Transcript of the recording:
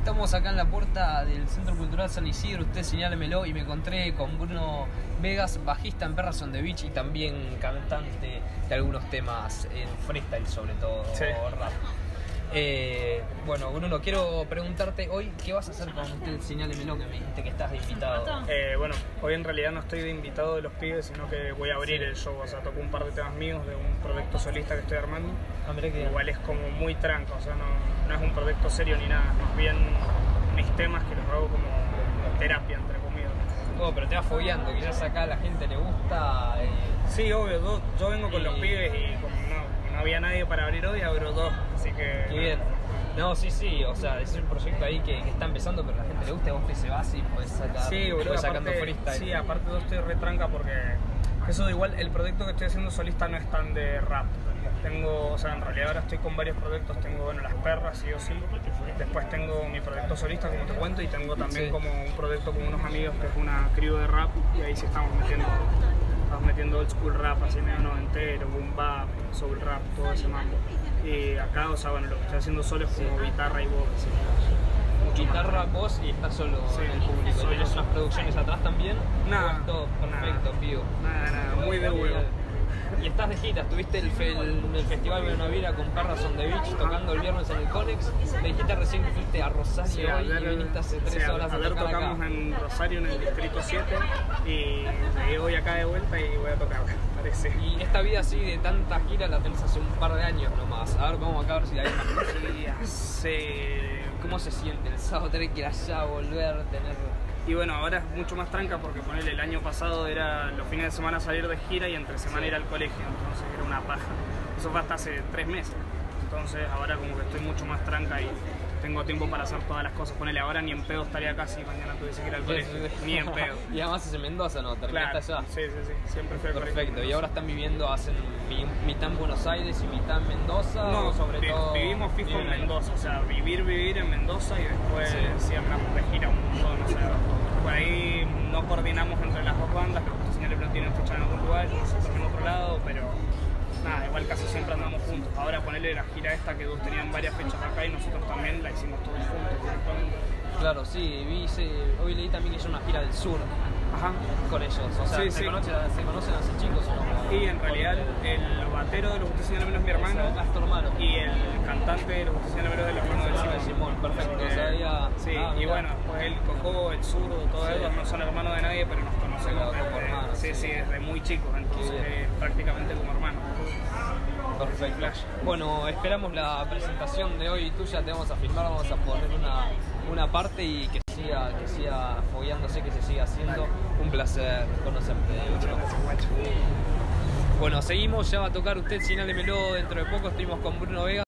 Estamos acá en la puerta del Centro Cultural San Isidro, usted señálemelo, y me encontré con Bruno Vegas, bajista en Perras on the Beach y también cantante de algunos temas en freestyle, sobre todo, sí. Rap. Bueno, Bruno, quiero preguntarte hoy, ¿qué vas a hacer con usted? Señálemelo, que me dijiste que estás de invitado. Bueno, hoy en realidad no estoy de invitado de los pibes, sino que voy a abrir el show. O sea, toco un par de temas míos de un proyecto solista que estoy armando. Ah, mirá que igual es como muy tranca, o sea, no es un proyecto serio ni nada. Más bien mis temas que los hago como terapia, entre comillas. Oh, pero te vas fogueando, quizás acá a la gente le gusta. Sí, obvio, yo vengo con los pibes y como no había nadie para abrir hoy, abro dos, así que... Qué bien. No, sí, o sea, es un proyecto ahí que está empezando, pero a la gente le gusta, y vos te se vas y puedes sacar, sí, boludo, sacando aparte, freestyle. Sí, aparte yo estoy retranca porque eso de igual, el proyecto que estoy haciendo solista no es tan de rap. Tengo, o sea, en realidad ahora estoy con varios proyectos, tengo, bueno, Las Perras, sí o sí. Después tengo mi proyecto solista, como te cuento, y tengo también como un proyecto con unos amigos que es una crew de rap, y ahí sí estamos metiendo old school rap, así medio noventero, boom bap, soul rap, todo ese mambo. Y acá, o sea, bueno, lo que estoy haciendo solo es como guitarra y voz. ¿Sí? Guitarra, voz y estás solo en el público. ¿Tienes unas producciones atrás también? Nada. Todo perfecto, pío. Nada, muy de huevo. Y estás de gira, estuviste el Festival Benavira con Perras on the Beach tocando el viernes en el Conex. Me dijiste recién que fuiste a Rosario hoy y viniste hace 3 horas a ayer tocar tocamos acá. en Rosario, en el Distrito 7, y llegué hoy acá de vuelta y voy a tocar, parece. Y esta vida así de tanta gira la tenés hace un par de años nomás. A ver, vamos acá a ver si la hay más. ¿Cómo se siente el sábado tener que ir allá, volver, tener...? Y bueno, ahora es mucho más tranca porque ponele, el año pasado era los fines de semana salir de gira y entre semana ir al colegio, entonces era una paja. Eso fue hasta hace 3 meses. Entonces ahora como que estoy mucho más tranca y tengo tiempo para hacer todas las cosas. Ponele, ahora ni en pedo estaría acá si mañana tuviese que ir al colegio, ni en pedo. Y además es en Mendoza, ¿no? Terminaste allá. Sí, siempre fui al colegio. Perfecto, y ahora están viviendo, hacen mitad en Buenos Aires y mitad en Mendoza. No, o sobre todo vivimos fijo en Mendoza, o sea, vivir en Mendoza y después sí andamos de gira un montón, o sea, por ahí no coordinamos entre las dos bandas, que los señores no tienen fecha en algún lugar y nosotros en otro lado, pero nada, igual casi siempre andamos juntos. Ahora ponerle la gira esta que dos tenían varias fechas acá y nosotros también la hicimos todos juntos. Claro, sí, hoy leí también que hizo una gira del sur. Ajá. Con ellos, o sea, ¿se conocen hace chicos o no? Y en realidad el batero de Los Gustos Señales es mi hermano, es tu hermano, y el cantante de Los Gustos Señales es el hermano de Simón. Perfecto, o sea, sí, y bueno, después el Coco, el Zurdo, todos ellos no son hermanos de nadie, pero nos conocemos desde muy chicos, entonces prácticamente como hermanos. Perfecto. Bueno, esperamos la presentación de hoy tuya, te vamos a filmar, vamos a poner una parte y que siga fogueándose, que se siga haciendo. Un placer conocerte. Bueno, seguimos, ya va a tocar usted, señálemelo dentro de poco, estuvimos con Bruno Vegas.